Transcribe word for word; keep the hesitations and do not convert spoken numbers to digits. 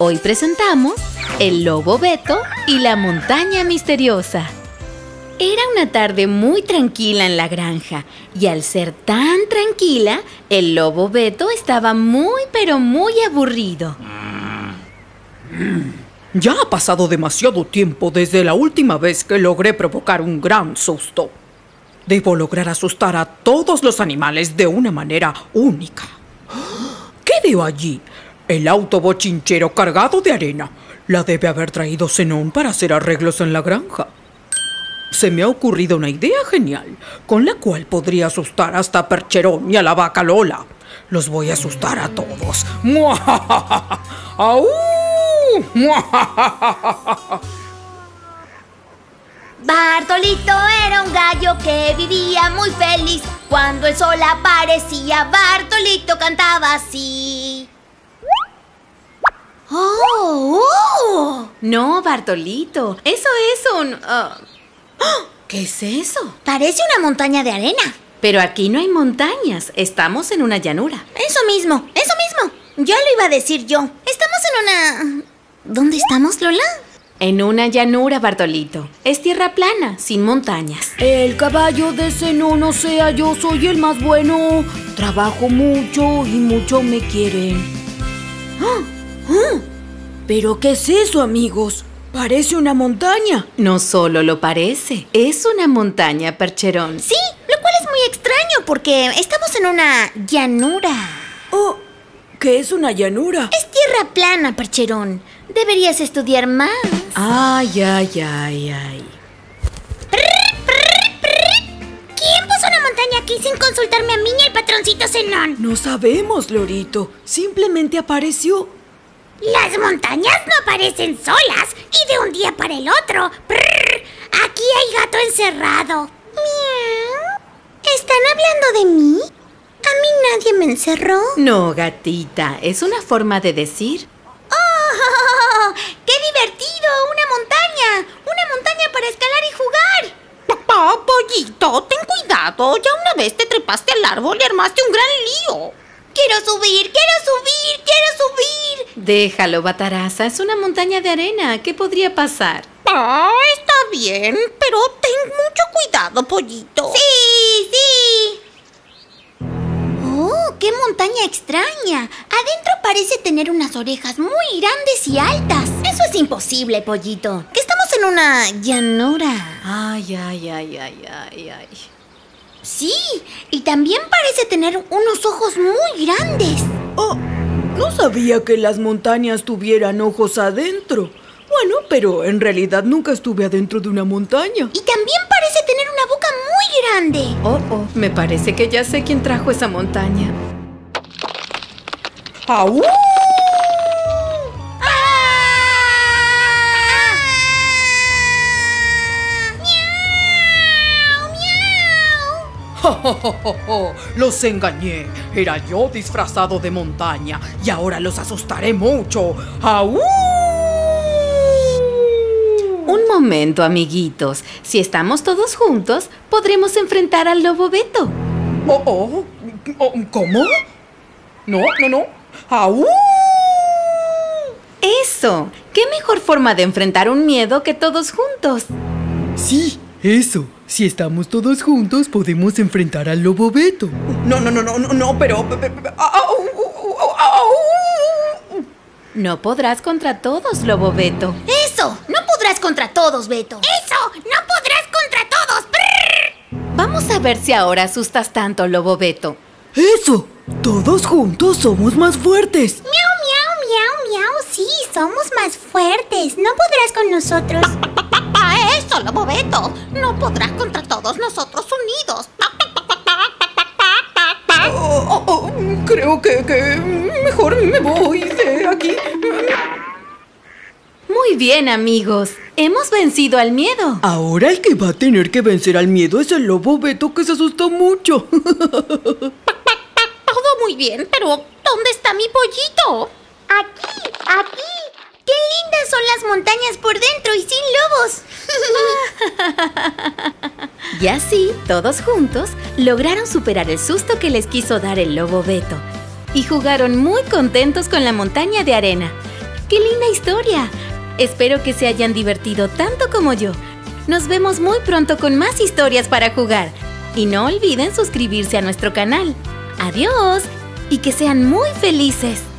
Hoy presentamos El Lobo Beto y la Montaña Misteriosa. Era una tarde muy tranquila en la granja y al ser tan tranquila, el Lobo Beto estaba muy pero muy aburrido. Ya ha pasado demasiado tiempo desde la última vez que logré provocar un gran susto. Debo lograr asustar a todos los animales de una manera única. ¿Qué veo allí? El auto bochinchero cargado de arena. La debe haber traído Zenón para hacer arreglos en la granja. Se me ha ocurrido una idea genial, con la cual podría asustar hasta a Percherón y a la vaca Lola. Los voy a asustar a todos. ¡Muajajaja! ¡Aú! ¡Muajajaja! Bartolito era un gallo que vivía muy feliz. Cuando el sol aparecía, Bartolito cantaba así. ¡Oh! ¡Oh! No, Bartolito, eso es un... Uh... ¿Qué es eso? Parece una montaña de arena. Pero aquí no hay montañas, estamos en una llanura. Eso mismo, eso mismo. Ya lo iba a decir yo. Estamos en una... ¿Dónde estamos, Lola? En una llanura, Bartolito. Es tierra plana, sin montañas. El caballo de Zenón, o sea, yo soy el más bueno. Trabajo mucho y mucho me quieren. ¡Ah! ¡Ah! ¿Pero qué es eso, amigos? Parece una montaña. No solo lo parece, es una montaña, Percherón. Sí, lo cual es muy extraño porque estamos en una llanura. Oh, ¿qué es una llanura? Es tierra plana, Percherón. Deberías estudiar más. Ay, ay, ay, ay. Prr, prr, prr. ¿Quién puso una montaña aquí sin consultarme a mí y al patroncito Zenón? No sabemos, Lorito. Simplemente apareció. Las montañas no aparecen solas y de un día para el otro. Prr. Aquí hay gato encerrado. Miau. ¿Están hablando de mí? ¿A mí nadie me encerró? No, gatita, es una forma de decir. ¡Oh! ¡Qué divertido! ¡Una montaña! ¡Una montaña para escalar y jugar! Papá, pollito, ten cuidado. Ya una vez te trepaste al árbol y armaste un gran lío. ¡Quiero subir! ¡Quiero subir! ¡Quiero subir! Déjalo, Bataraza, es una montaña de arena. ¿Qué podría pasar? Ah, está bien, pero ten mucho cuidado, pollito. ¡Sí, sí! ¡Oh, qué montaña extraña! Adentro parece tener unas orejas muy grandes y altas. Eso es imposible, pollito. Que estamos en una llanura. Ay, ay, ay, ay, ay, ay. Sí, y también parece tener unos ojos muy grandes. Oh, no sabía que las montañas tuvieran ojos adentro. Bueno, pero en realidad nunca estuve adentro de una montaña. Y también parece tener una boca muy grande. Oh, oh, me parece que ya sé quién trajo esa montaña. ¡Aú! ¡Ja, ja, ja, ja, ja! ¡Los engañé! Era yo disfrazado de montaña y ahora los asustaré mucho. ¡Aú! Un momento, amiguitos. Si estamos todos juntos, podremos enfrentar al Lobo Beto. Oh, oh, oh, ¿cómo? No, no, no. ¡Aú! ¡Eso! ¿Qué mejor forma de enfrentar un miedo que todos juntos? Sí, eso. Si estamos todos juntos, podemos enfrentar al Lobo Beto. No, no, no, no, no, no, pero... ¡Aú! ¡Aú! No podrás contra todos, Lobo Beto. ¡Eso! ¡No podrás contra todos, Beto! ¡Eso! ¡No podrás contra todos! ¡Brrr! Vamos a ver si ahora asustas tanto, Lobo Beto. ¡Eso! Todos juntos somos más fuertes. ¡Miau, miau, miau, miau! Sí, somos más fuertes. No podrás con nosotros. ¡Papá, eso, Lobo Beto! No podrás contra todos nosotros unidos. Oh, oh, oh, creo que, que mejor me voy de aquí. Muy bien, amigos. Hemos vencido al miedo. Ahora el que va a tener que vencer al miedo es el Lobo Beto, que se asusta mucho. Todo muy bien, pero ¿dónde está mi pollito? Aquí, aquí. ¡Qué lindas son las montañas por dentro y sin lobos! Y así, todos juntos, lograron superar el susto que les quiso dar el Lobo Beto. Y jugaron muy contentos con la montaña de arena. ¡Qué linda historia! Espero que se hayan divertido tanto como yo. Nos vemos muy pronto con más historias para jugar. Y no olviden suscribirse a nuestro canal. ¡Adiós! Y que sean muy felices.